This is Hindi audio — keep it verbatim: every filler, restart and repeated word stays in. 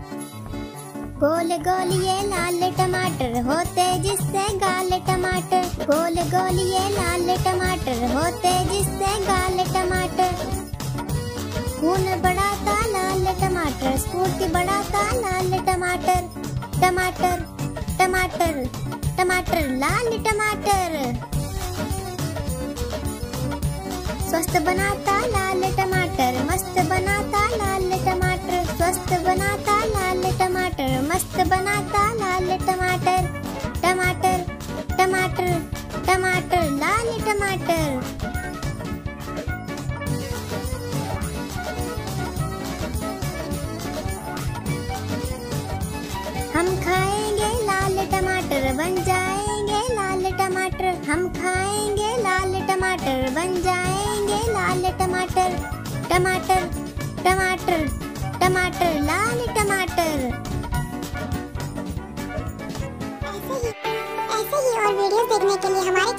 गोल गोल ये लाल टमाटर होते जिससे गाल टमाटर, गोल गोल ये लाल टमाटर होते जिससे गाल टमाटर। खून बढ़ाता लाल टमाटर, स्फूर्ति बढ़ाता लाल टमाटर, टमाटर टमाटर टमाटर लाल टमाटर। स्वस्थ बनाता लाल टमाटर, मस्त बनाता लाल टमाटर, स्वस्थ बनाता लाल टमाटर, मस्त बनाता लाल टमाटर, टमाटर टमाटर टमाटर लाल टमाटर। हम खाएंगे लाल टमाटर बन जाएंगे लाल टमाटर, हम खाएंगे लाल टमाटर बन जाएंगे लाल टमाटर, टमाटर टमाटर टमाटर लाल टमाटर। ऐसे ही ऐसे ही और वीडियोस देखने के लिए हमारे